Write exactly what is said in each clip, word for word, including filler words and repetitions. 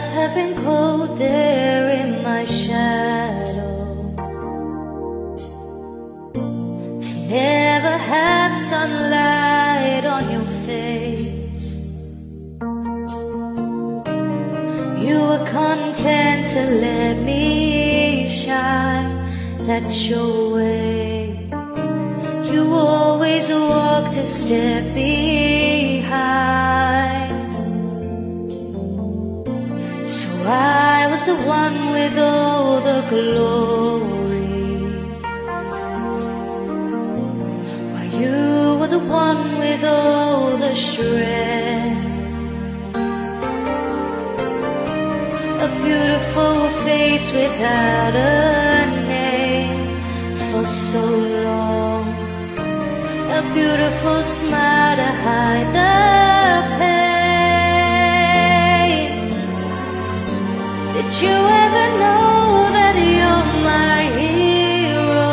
must have been cold there in my shadow, to never have sunlight on your face. You were content to let me shine, that's your way. You always walked a step behind. So I was the one with all the glory, while you were the one with all the strength. A beautiful face without a name for so long, a beautiful smile to hide the pain. Did you ever know that you're my hero?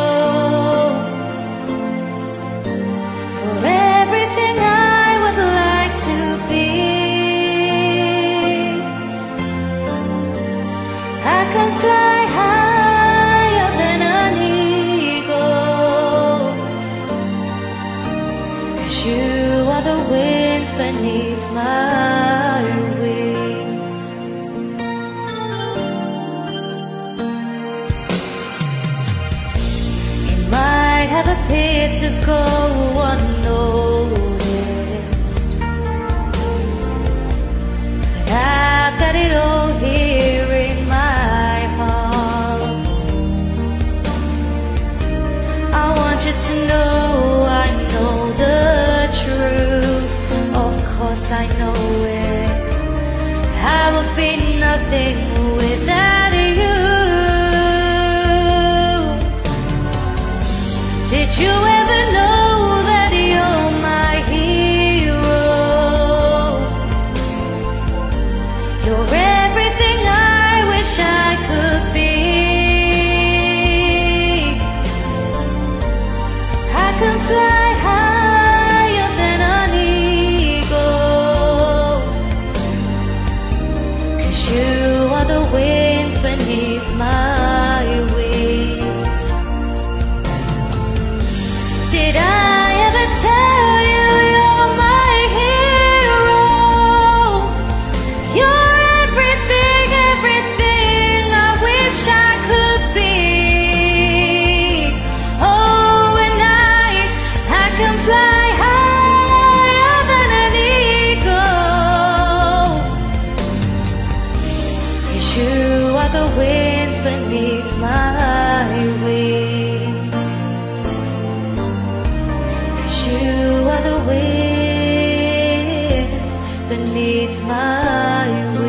You're everything I would like to be. I can fly higher than an eagle, 'cause you are the winds beneath my wings. It might have appeared to go unnoticed, but I've got it all here in my heart. I want you to know I know the truth, of course I know it. I would be nothing without you. Did you ever know that you're my hero? You're everything I wish I could be. I can fly higher than an eagle, 'cause you are the winds beneath my wings. Did I ever tell you you're my hero? You're everything, everything I wish I could be. Oh, and I, I can fly higher than an eagle, 'cause you are the winds beneath my wings. 'Cause you are the winds beneath my wings.